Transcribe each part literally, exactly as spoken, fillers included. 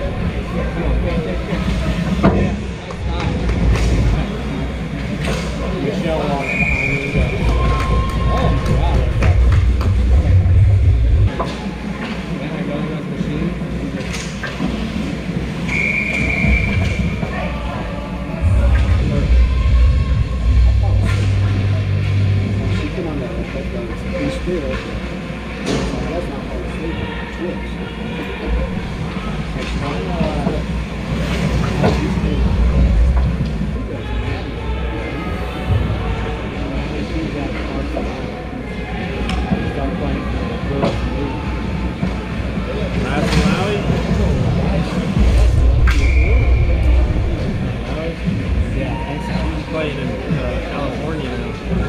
Michelle walking behind me. Oh, wow. Then I go to the machine. She came on that, that, that piece there. That's not how it's sleeping. It's twitch. It's kind of, uh, she's playing in uh, California now.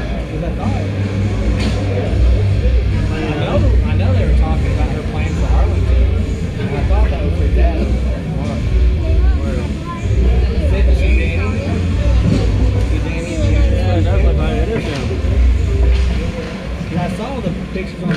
I know, I know they were talking about her playing for Arlington, and I thought that was her dad. Where? Is it, is it Danny? Is it Danny? Yeah, it does look like it is him. Yeah, I saw the pictures on